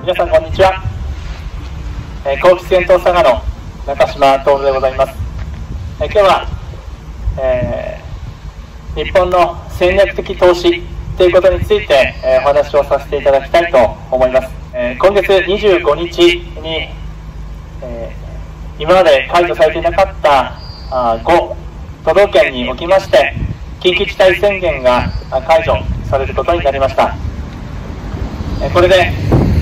皆さんこんにちは。幸吉戦闘佐賀の中島徹でございます。今日は、日本の戦略的投資ということについて、お話をさせていただきたいと思います。今月25日に、今まで解除されていなかった5都道府県におきまして緊急事態宣言が解除されることになりました。これで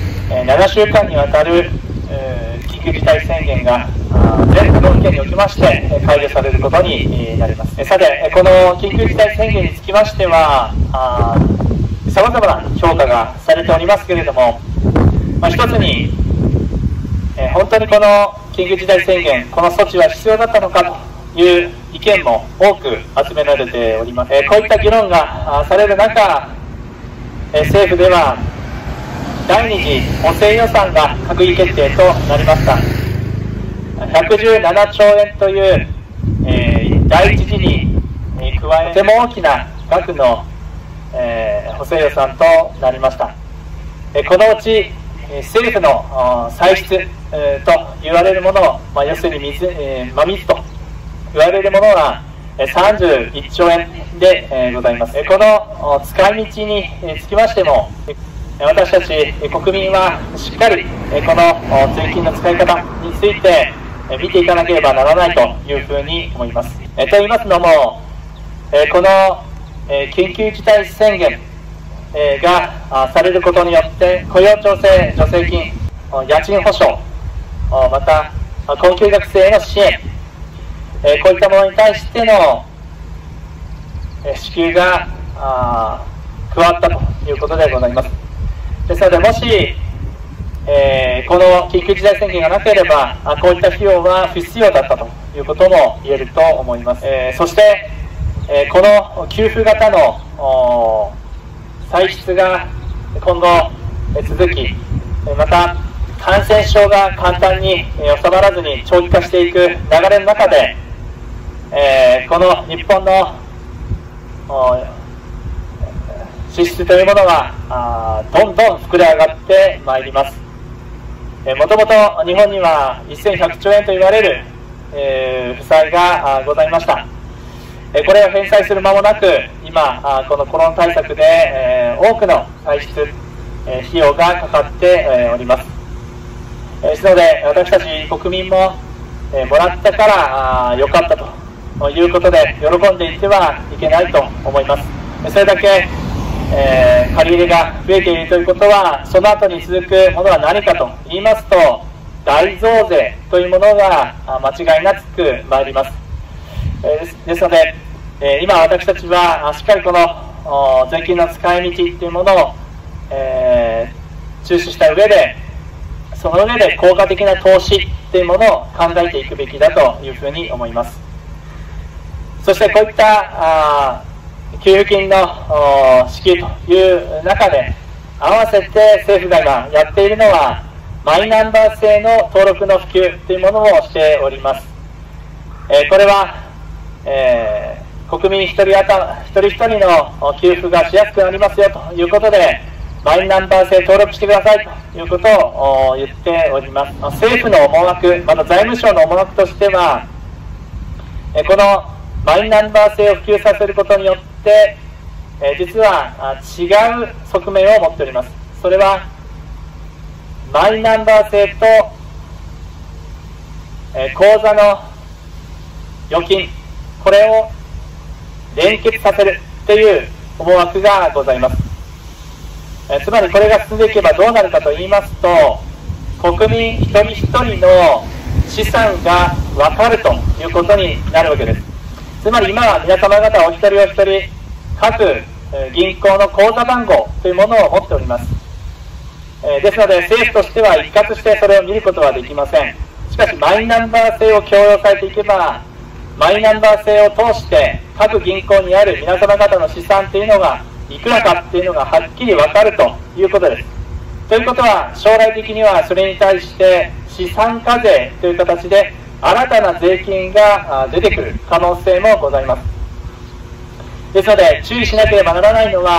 7週間にわたる緊急事態宣言が全都道府県におきまして解除されることになります。さて、この緊急事態宣言につきましてはさまざまな評価がされておりますけれども、一つに本当にこの緊急事態宣言、この措置は必要だったのかという意見も多く集められております。こういった議論がされる中、政府では第2次補正予算が閣議決定となりました。117兆円という、第一次に加えとても大きな額の、補正予算となりました。このうち政府の歳出と言われるもの、要するに真水と言われるものは31兆円でございます。この使い道につきましても、私たち国民はしっかりこの税金の使い方について見ていかなければならないというふうに思います。と言いますのも、この緊急事態宣言がされることによって雇用調整助成金、家賃保証、また困窮学生への支援、こういったものに対しての支給が加わったということでございます。ですので、もし、この緊急事態宣言がなければこういった費用は不必要だったということも言えると思います。そして、この給付型の歳出が今後続き、また感染症が簡単に収まらずに長期化していく流れの中で、この日本の支出というものはどんどん膨れ上がってまいります。もともと日本には1100兆円と言われる、負債がございました。これを返済する間もなく、今このコロナ対策で、多くの歳出、費用がかかっております。ですので、私たち国民も、もらったから良かったということで喜んでいてはいけないと思います。それだけ借り入れが増えているということは、その後に続くものは何かと言いますと、大増税というものが間違いなく参ります。ですので、今私たちはしっかりこの税金の使い道というものを、注視した上で、その上で効果的な投資というものを考えていくべきだというふうに思います。そしてこういった給付金の支給という中で、合わせて政府が今やっているのはマイナンバー制の登録の普及というものをしております。これは、国民一人一人の給付がしやすくなりますよということで、マイナンバー制登録してくださいということを言っております。政府の思惑、また財務省の思惑としては、このマイナンバー制を普及させることによって、実は違う側面を持っております。それはマイナンバー制と、口座の預金、これを連結させるという思惑がございます。つまりこれが進んでいけばどうなるかと言いますと、国民一人一人の資産が分かるということになるわけです。つまり今は皆様方お一人お一人各銀行の口座番号というものを持っております。ですので政府としては一括してそれを見ることはできません。しかしマイナンバー制を強要されていけば、マイナンバー制を通して各銀行にある皆様方の資産というのがいくらかというのがはっきり分かるということです。ということは将来的にはそれに対して資産課税という形で新たな税金が出てくる可能性もございます。ですので注意しなければならないのは、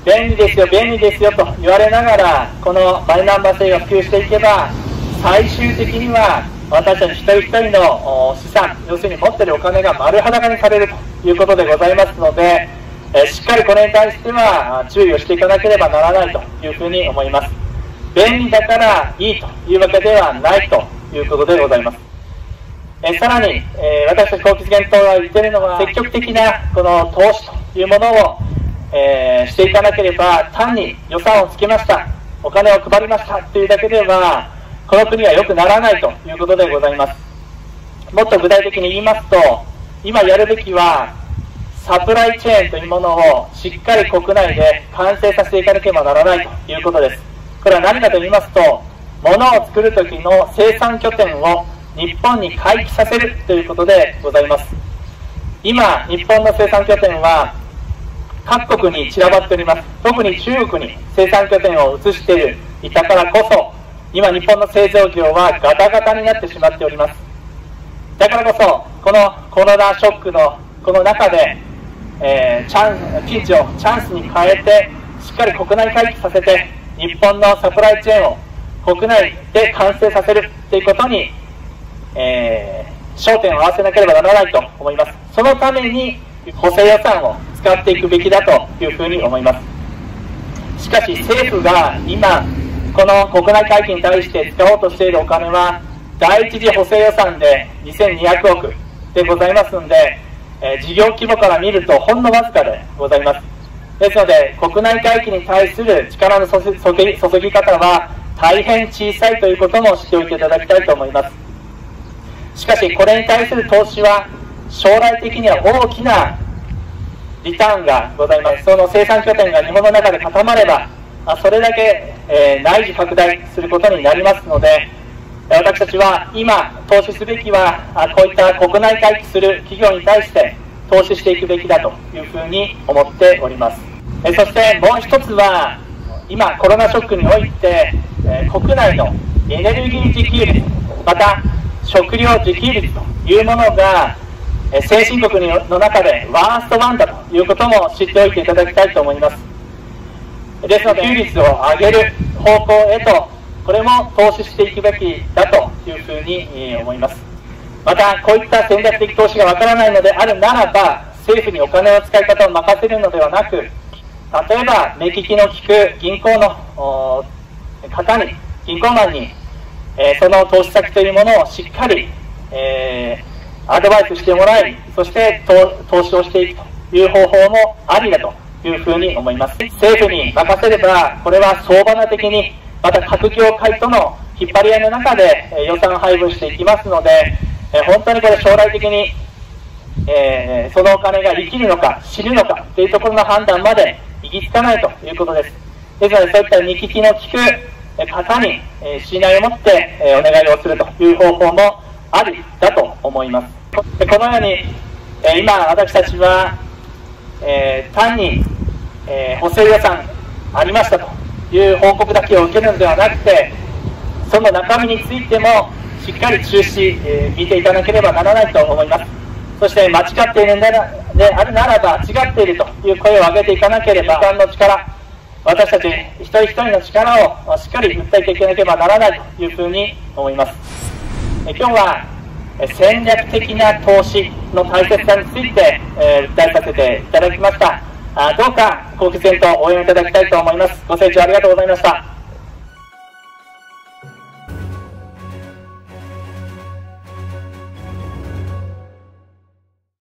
便利ですよ、便利ですよと言われながら、このマイナンバー制が普及していけば、最終的には私たち一人一人の資産、要するに持っているお金が丸裸にされるということでございますので、しっかりこれに対しては注意をしていかなければならないというふうに思います。便利だからいいというわけではないということでございます。さらに、私たち高知県党が言っているのは、積極的なこの投資というものを、していかなければ、単に予算をつけました、お金を配りましたというだけでは、この国は良くならないということでございます。もっと具体的に言いますと、今やるべきは、サプライチェーンというものをしっかり国内で完成させていかなければならないということです。これは何かと言いますと、物を作るときの生産拠点を日本に回帰させるということでございます。今、日本の生産拠点は各国に散らばっております。特に中国に生産拠点を移していたからこそ、今日本の製造業はガタガタになってしまっております。だからこそ、このコロナショックのこの中で、ピンチをチャンスに変えて、しっかり国内回帰させて、日本のサプライチェーンを国内で完成させるということに、焦点を合わせなければならないと思います。そのために補正予算を使っていくべきだというふうに思います。しかし政府が今この国内回帰に対して使おうとしているお金は第一次補正予算で2200億でございますので、事業規模から見るとほんのわずかでございます。ですので国内回帰に対する力の注ぎ方は大変小さいということも知っておいていただきたいと思います。しかしこれに対する投資は将来的には大きなリターンがございます。その生産拠点が日本の中で固まればそれだけ内需拡大することになりますので、私たちは今投資すべきはこういった国内回帰する企業に対して投資していくべきだというふうに思っております。そしてもう一つは今コロナショックにおいて国内のエネルギー自給率、また食料自給率というものが先進国の中でワースト1だということも知っておいていただきたいと思います。ですので自給率を上げる方向へとこれも投資していくべきだというふうに思います。またこういった戦略的投資がわからないのであるならば、政府にお金の使い方を任せるのではなく、例えば目利きの利く銀行の方に、銀行マンに、その投資先というものをしっかり、アドバイスしてもらい、そして投資をしていくという方法もありだというふうに思います。政府に任せれば、これは相場的に、また各業界との引っ張り合いの中で予算配分していきますので、本当にこれ将来的に、そのお金が生きるのか死ぬのかというところの判断まで行き着かないということです。ですのでそういった目利きの利く方に信頼を持ってお願いをするという方法もありだと思います。このように今私たちは単に補正予算ありましたという報告だけを受けるのではなくて、その中身についてもしっかり注視見ていかなければならないと思います。そして間違っているのであるならば違っているという声を上げていかなければ、時間の力、私たち一人一人の力をしっかり訴えていかなければならないというふうに思います。今日は戦略的な投資の大切さについて訴えさせていただきました。どうか高知県と応援いただきたいと思います。ご清聴ありがとうございました。